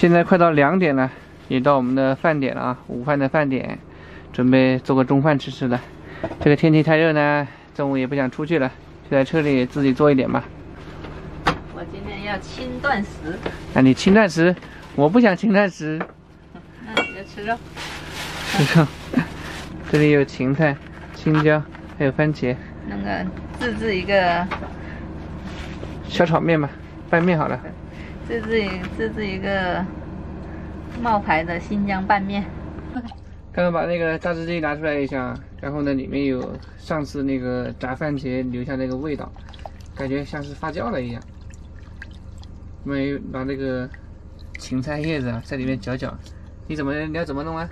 现在快到2点了，也到我们的饭点了啊，午饭的饭点，准备做个中饭吃了。这个天气太热呢，中午也不想出去了，就在车里自己做一点吧。 我今天要轻断食。 那你轻断食，我不想轻断食。 那你就吃肉。 吃肉。这里有芹菜、青椒，还有番茄。 那个自制一个小炒面吧，拌面好了。 自制一个冒牌的新疆拌面。 刚刚把那个榨汁机拿出来一下，然后呢，里面有上次那个炸番茄留下那个味道，感觉像是发酵了一样。我们把那个芹菜叶子啊在里面搅搅。你要怎么弄啊？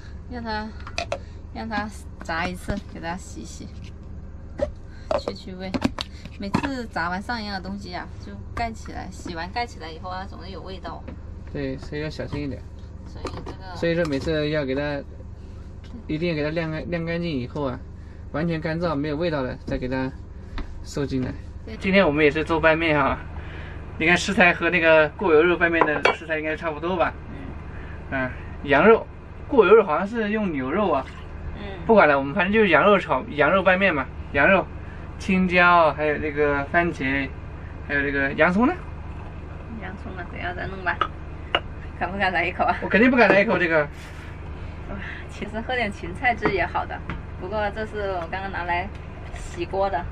让它炸一次，给它洗洗，去味。每次炸完上一样的东西啊，就盖起来，洗完盖起来以后啊，总是有味道。 对，所以要小心一点。 所以说每次要给它，一定要给它晾干净以后啊，完全干燥没有味道了，再给它收进来。今天我们也是做拌面哈，你看食材和那个过油肉拌面的食材应该差不多吧？羊肉，过油肉好像是用牛肉啊。不管了，我们反正就是羊肉拌面嘛，羊肉、青椒，还有那个番茄，还有这个洋葱呢。 洋葱呢，等一下再弄吧。敢不敢来一口啊？ 我肯定不敢来一口这个。 其实喝点芹菜汁也好的，不过这是我刚刚拿来洗锅的，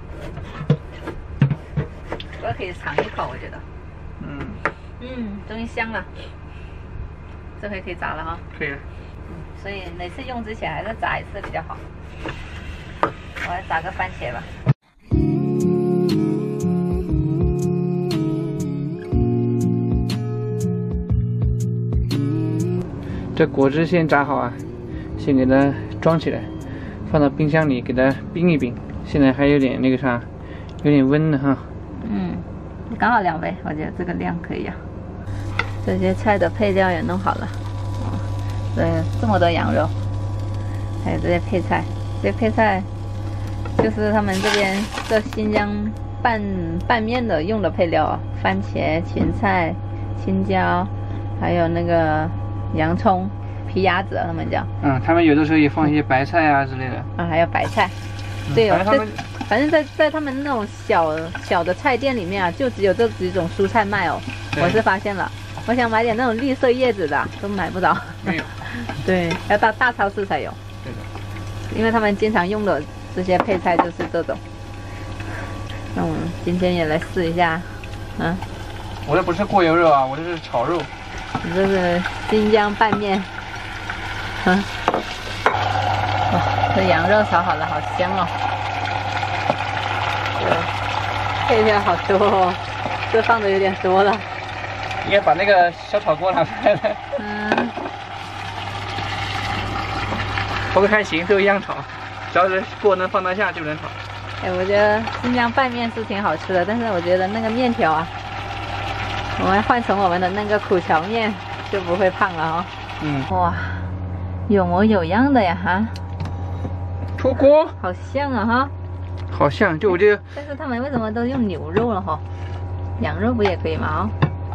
不过可以尝一口，我觉得。终于香了，这回可以炸了哈。 可以了。 所以每次用之前还是炸一次比较好。我来炸个番茄吧。 这果汁先炸好啊，先给它装起来，放到冰箱里给它冰一冰。现在还有点那个啥，有点温呢哈。 刚好2杯，我觉得这个量可以啊。这些菜的配料也弄好了。这么多羊肉，还有这些配菜，这些配菜就是他们这边这新疆拌面的用的配料啊，番茄、芹菜、青椒，还有那个洋葱、皮鸭子他们叫。 他们有的时候也放一些白菜啊之类的。 还有白菜。对哦，反正在他们那种小的菜店里面啊，就只有这几种蔬菜卖哦。我是发现了。我想买点那种绿色叶子的，都买不着。 没有。 对，要到大超市才有。 对的。 因为他们经常用的这些配菜就是这种。那我们今天也来试一下。 我这不是过油肉啊，我这是炒肉。 你这是新疆拌面。这羊肉炒好了，好香哦。配料好多哦，这放的有点多了。 应该把那个小炒锅拿出来了。不过还行，都一样炒，只要是锅能放得下就能炒。 我觉得新疆拌面是挺好吃的，但是我觉得那个面条啊，我们换成我们的那个苦荞面就不会胖了哦。哇，有模有样的呀哈。 出锅。 好像啊哈。 好像，就我觉得。 但是他们为什么都用牛肉了哈？羊肉不也可以吗？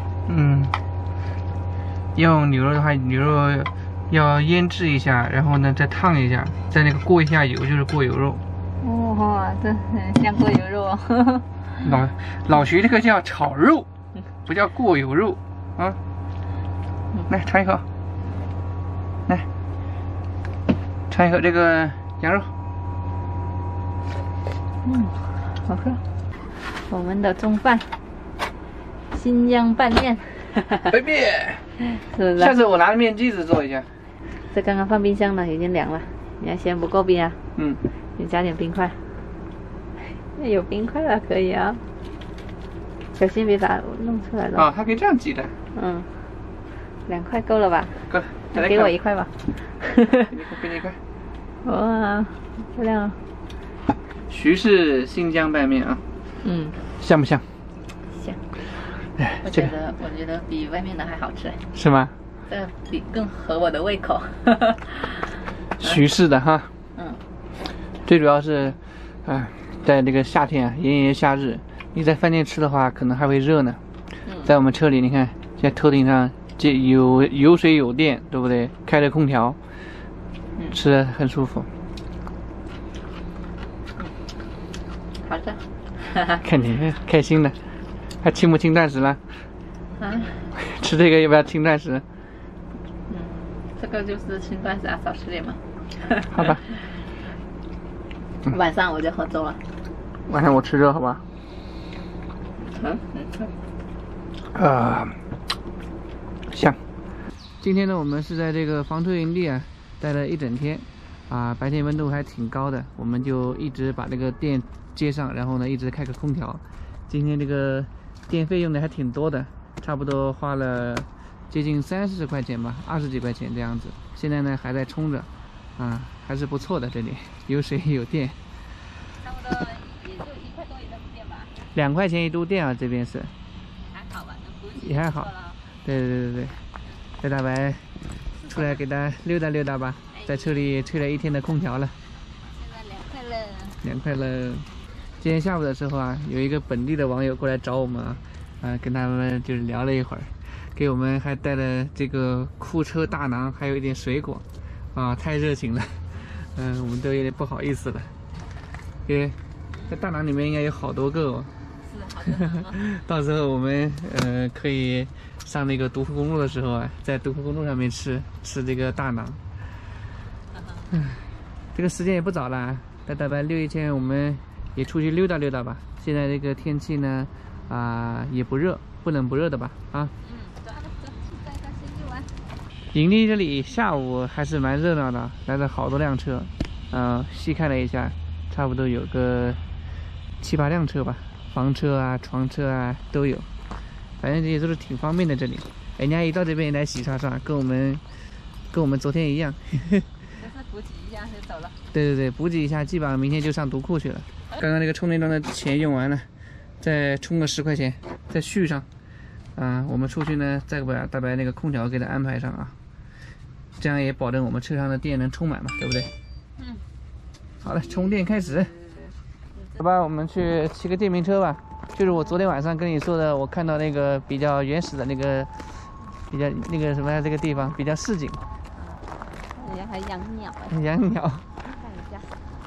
用牛肉的话，牛肉要腌制一下，然后呢再烫一下，再那个过一下油，就是过油肉。 这很像过油肉哦。 老徐这个叫炒肉，不叫过油肉啊。来尝一口，来尝一口这个羊肉。 好喝。我们的中饭，新疆拌面。 随便。 是不是？ 下次我拿面剂子做一下。 这刚刚放冰箱了，已经凉了。你要嫌不够冰啊？你加点冰块。有冰块了，可以啊。小心别把它弄出来了。 它可以这样挤的。 2块够了吧？ 够了。 再给我1块吧。 给你1块。 哇，漂亮啊！ 徐氏新疆拌面啊。像不像？ 像。我觉得比外面的还好吃。 是吗？ 这更合我的胃口。 徐氏的哈。最主要是，在这个夏天啊，炎炎夏日，你在饭店吃的话，可能还会热呢。在我们车里，你看，现在头顶上有水有电，对不对？开着空调，吃的很舒服。 好的。 看你开心的，还清不清断食了？ 嗯。 吃这个要不要清断食？ 这个就是清断食啊，少吃点嘛。 好吧。 晚上我就喝粥了。 晚上我吃肉，好吧？香。今天呢，我们是在这个房车营地啊待了一整天，白天温度还挺高的，我们就一直把这个电接上，然后呢一直开个空调。今天这个电费用的还挺多的，差不多花了接近30块钱吧，20几块钱这样子。现在呢还在充着，还是不错的，这里有水有电。 差不多也就1块多一度电吧。 2块钱一度电啊，这边是。 还好吧，能补给也还好。对，带大白出来给他溜达溜达吧，在车里吹了一天的空调了。 现在凉快了。今天下午的时候啊，有一个本地的网友过来找我们跟他们就是聊了一会儿，给我们还带了这个库车大馕，还有一点水果，太热情了，我们都有点不好意思了，因为在大馕里面应该有好多个哦。 是好多馕哦。 到时候我们可以上那个独库公路的时候啊，在独库公路上面吃这个大馕。这个时间也不早了，带大白溜一圈，我们也出去溜达溜达吧。现在这个天气呢，也不热，不冷不热的吧？走了，去带他先去玩。营地这里下午还是蛮热闹的，来了好多辆车，细看了一下，差不多有个7、8辆车吧，房车啊、床车啊都有，反正这些都是挺方便的。这里，人家一到这边来洗刷刷，跟我们昨天一样。 就是补给一下就走了。 对，补给一下，基本上明天就上独库去了。刚刚那个充电桩的钱用完了，再充个10块钱，再续上。我们出去呢，再把大白那个空调给它安排上啊，这样也保证我们车上的电能充满嘛，对不对？好了，充电开始。好吧，我们去骑个电瓶车吧。就是我昨天晚上跟你说的，我看到那个比较原始的那个，比较那个什么这个地方比较市井。 人家还养鸟。 养鸟。 看一下。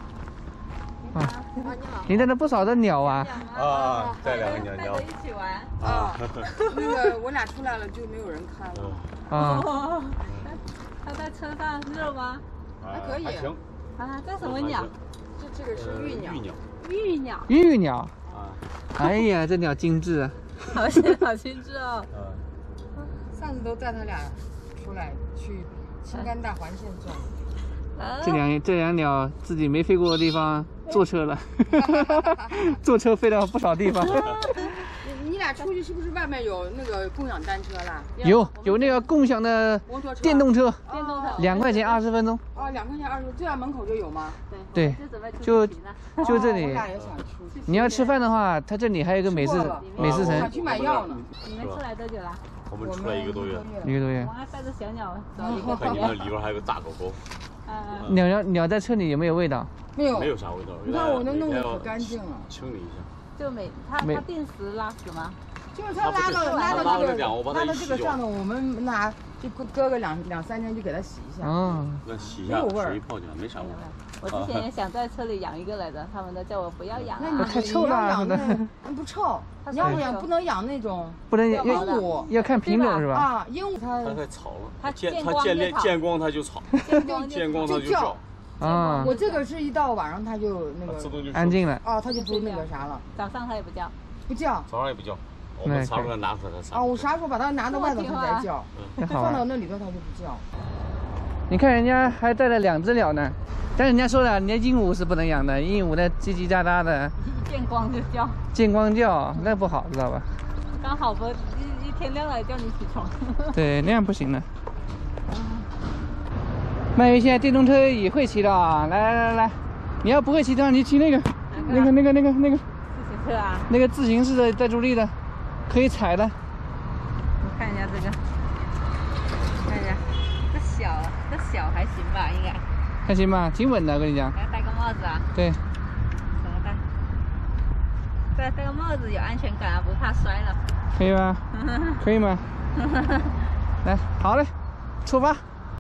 你带了不少的鸟啊！ 带2个鸟一起玩。 那个我俩出来了就没有人看了。 他在车上热吗？ 还可以。 还行。 这什么鸟？ 这个是玉鸟。 玉鸟。哎呀，这鸟精致啊！ 好精致哦。 上次都带他俩出来去青甘大环线转。 这两鸟自己没飞过的地方坐车了，坐车飞了不少地方。 你俩出去是不是外面有那个共享单车啦？ 有那个共享的电动车，2块钱20分钟。 2块钱20分钟，这样门口就有吗？ 对，就这里。 我俩也想出去。 你要吃饭的话，它这里还有一个美食城。 想去买药呢。 你们出来多久了？ 我们出来1个多月。 1个多月。 我还带着小鸟走看你们里边还有个大狗狗。 鸟在车里有没有味道？ 没有啥味道。 你看我能弄得可干净了。 清理一下。 就他定时拉屎吗？ 就是他拉到这个上头，我们拿就搁个2、3天就给它洗一下。 那洗一下，水一泡起来没啥味。 我之前也想在车里养一个来着，他们都叫我不要养。 那太臭了， 不臭。你要养不能养那种， 不能鹦鹉， 要看品种是吧？ 鹦鹉它太吵了， 它见光它就吵，见光它就叫。 我这个是一到晚上它就那个安静了。 它就不那个啥了。 早上它也不叫。 不叫。 早上也不叫。我们啥时候拿出来它撒。 我啥时候把它拿到外头它才叫，放到那里头它就不叫。 你看人家还带了2只鸟呢，但人家说了，人家鹦鹉是不能养的，鹦鹉的叽叽喳喳的， 见光就叫， 见光叫那不好，知道吧？ 刚好不一天亮了叫你起床。 对，那样不行的。曼玉现在电动车也会骑了啊！来，你要不会骑的话，你骑那个自行车啊， 那个自行式的带助力的，可以踩的。 我看一下这个，看一下，这小还行吧，应该。 还行吧，挺稳的，我跟你讲。 还要戴个帽子啊？ 对。 怎么戴？戴个帽子有安全感啊，不怕摔了。 可以吗？可以吗？ 来，好嘞，出发。